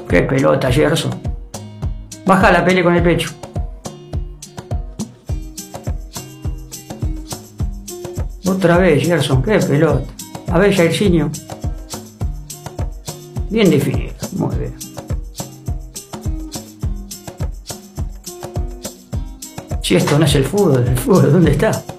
Qué pelota, Gerson. Baja la pele con el pecho. Otra vez, Gerson, qué pelota. A ver, Jairzinho. Bien definido, muy bien. Si esto no es el fútbol, ¿dónde está?